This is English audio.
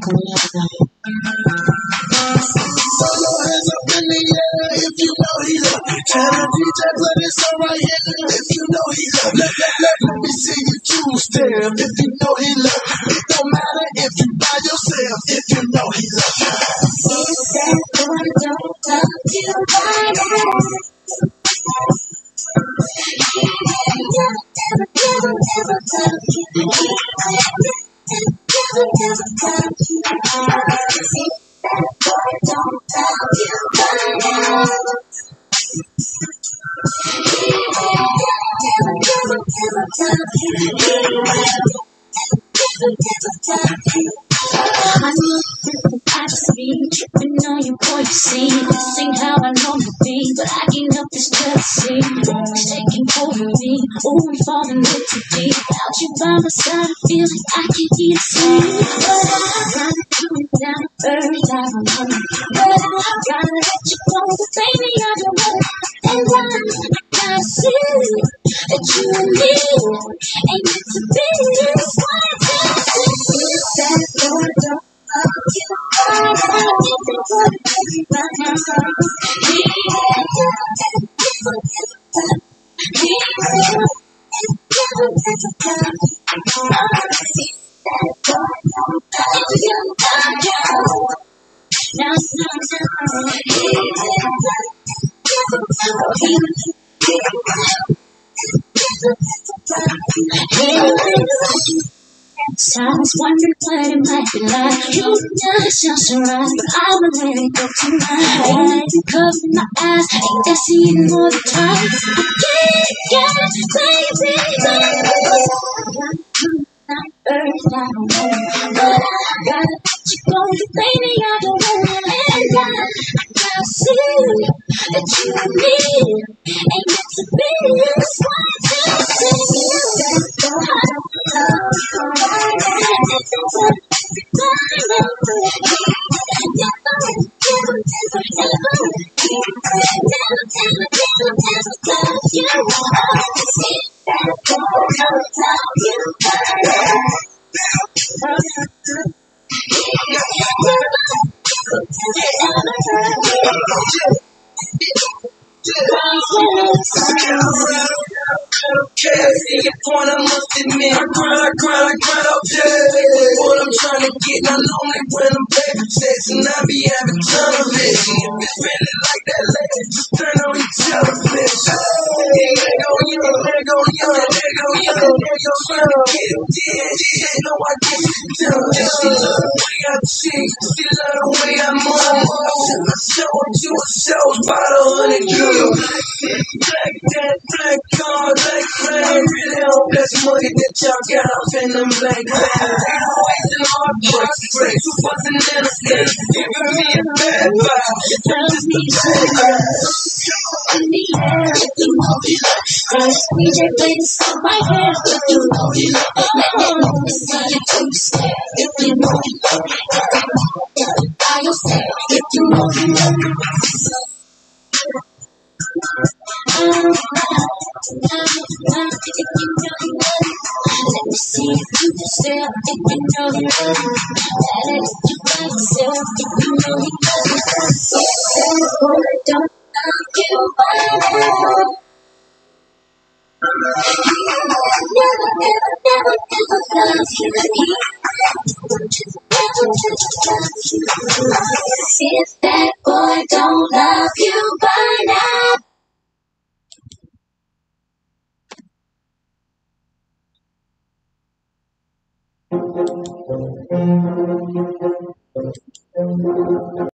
Throw your hands up in the air if you know he love you. Tell the DJ play this song right here if you know he love you. Let me see you two-step if you know he love you. It don't matter if you by yourself if you know he love you. If that boy don't love you, why not? Never love you. Never love you. If that boy don't love you, why not? I just be tripping on you, boy, you see. This ain't how I know you be, but I can't help this jealousy. It's taking over me. Oh, I'm falling in too deep. Without you by my side, I feel like I can't get asleep. But I'd rather come down, birds out on me. But I'd rather let you go, but baby, I don't want it. And I see that you and me ain't meant to be. That's why I can't see that door don't love you. I think they would baby by now. Sometimes wondering what it might be like. You know it sounds so right, but I'ma let it go tonight. Ain't nothing covering my eyes, ain't that seeing more the time. I can't get crazy. Earth, I don't know, but I gotta let you go, baby, I don't want it. And I see that you and me ain't meant to be. That's why I can't see that I don't love you. Point I must admit, I grind up there. What I'm trying to get, not only when I'm baby chasing, I be having television. If it's really like that, just turn on your television. There go you, there go you, there go you, there go trying to get it, yeah, know I get it done. She love the way I cheat, she love the way I move. I show her to a show, about 100 girls. Black that, black car, black flag, really hope that's money that y'all got off in them black bags. Wasting heartbreaks, straight to fucking in a state, giving me a bad vibe. It tells me in the air, if you know he loves. DJ play this on my head, if you know he loves. Let me see you two-step, if you know he loves. By yourself, if you know he loves. Let me see if you can step if you know you love me. Let it you by yourself if you know you love me. If that boy don't love you, why not? Never love you. If that boy don't love you, why not?